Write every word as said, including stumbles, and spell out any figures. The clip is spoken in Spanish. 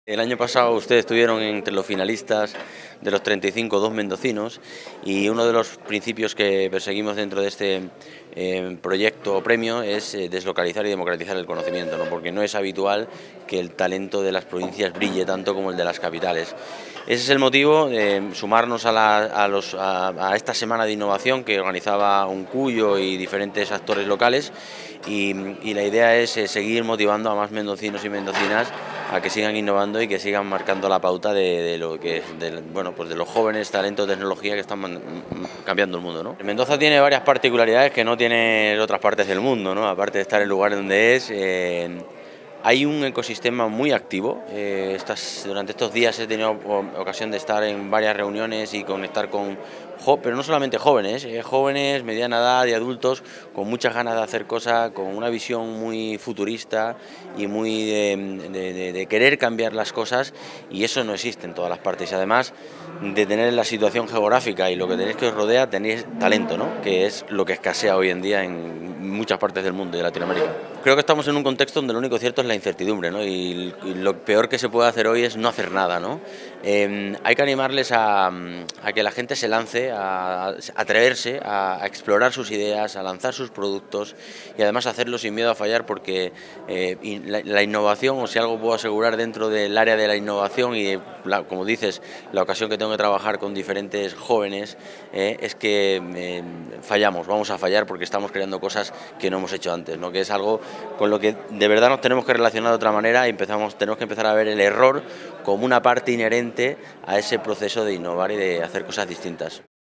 El año pasado ustedes estuvieron entre los finalistas de los treinta y cinco, dos mendocinos, y uno de los principios que perseguimos dentro de este eh, proyecto o premio es eh, deslocalizar y democratizar el conocimiento, ¿no? Porque no es habitual que el talento de las provincias brille tanto como el de las capitales. Ese es el motivo de sumarnos a, la, a, los, a, a esta semana de innovación que organizaba Uncuyo y diferentes actores locales, y, y la idea es eh, seguir motivando a más mendocinos y mendocinas a que sigan innovando y que sigan marcando la pauta de, de lo que de, bueno, pues de los jóvenes talentos de tecnología que están man, cambiando el mundo, ¿no? Mendoza tiene varias particularidades que no tiene otras partes del mundo, ¿no? Aparte de estar en el lugar donde es, eh, hay un ecosistema muy activo. Eh, estas, durante estos días he tenido ocasión de estar en varias reuniones y conectar con, pero no solamente jóvenes, eh, jóvenes, mediana edad y adultos con muchas ganas de hacer cosas, con una visión muy futurista y muy de, de, de, de querer cambiar las cosas, y eso no existe en todas las partes. Y además de tener la situación geográfica y lo que tenéis que os rodea, tenéis talento, ¿no? Que es lo que escasea hoy en día en muchas partes del mundo y de Latinoamérica. Creo que estamos en un contexto donde lo único cierto es la incertidumbre, ¿no? Y, y lo peor que se puede hacer hoy es no hacer nada, ¿no? Eh, hay que animarles a, a que la gente se lance, a, a atreverse a, a explorar sus ideas, a lanzar sus productos y además hacerlo sin miedo a fallar, porque eh, la, la innovación, o si algo puedo asegurar dentro del área de la innovación y, la, como dices, la ocasión que tengo de trabajar con diferentes jóvenes, eh, es que eh, fallamos, vamos a fallar porque estamos creando cosas que no hemos hecho antes, ¿no? Que es algo con lo que de verdad nos tenemos que relacionar de otra manera, y empezamos, tenemos que empezar a ver el error como una parte inherente a ese proceso de innovar y de hacer cosas distintas.